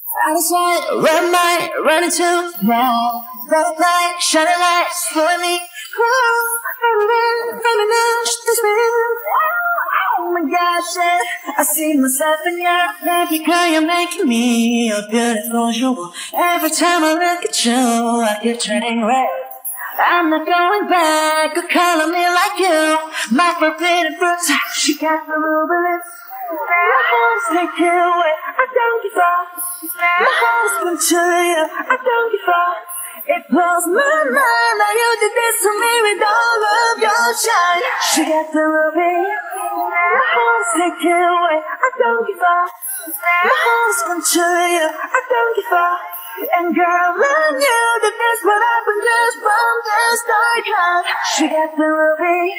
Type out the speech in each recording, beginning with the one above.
I decide, where am I running to now? Red light, shining lights, pulling me. Oh my gosh, yeah. I see myself in your baby girl, you're making me a beautiful jewel. Every time I look at you, I keep turning red. I'm not going back, or color me like you. My forbidden fruit, she got the ruby lips. My heart's taken away, I don't give up. My heart's been to you, I don't give up. It blows my mind how you did this to me with all of your shine. She got the ruby. My heart's taken away, I don't give up. My heart's been to you, I don't give up. And girl, I knew that this would happen just from the start. She got the ruby.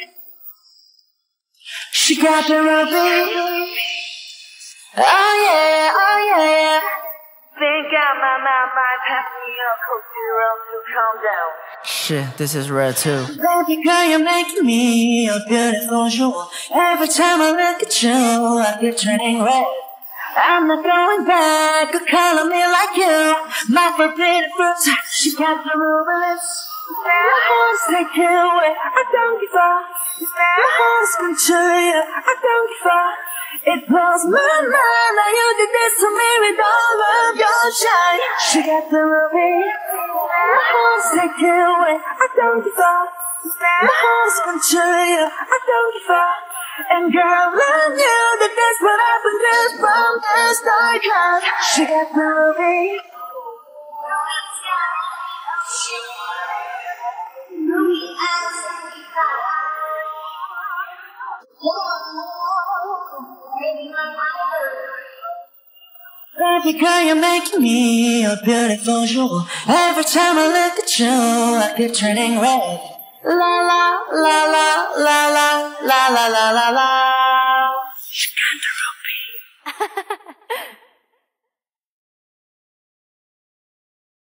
She got the ruby. Oh yeah, oh yeah. Think I might have me a Coke Zero to calm down. Shit, this is rare too. Baby girl, you're making me a beautiful jewel. Every time I look at you, I keep turning red. I'm not going back, or color me like you. My forbidden fruit, she got the ruby lips. My heart's taken away, I don't give up. My heart's been to you, I don't give up. It blows my mind how you did this to me with all of your shine. She got the ruby. My heart's taken away, I don't give up. My heart's been to you, I don't give up. And girl, I knew that this would happen just from the start. She got the ruby. Baby girl, you're making me a beautiful jewel. Every time I look at you, I keep turning red. La la la la la la la la la la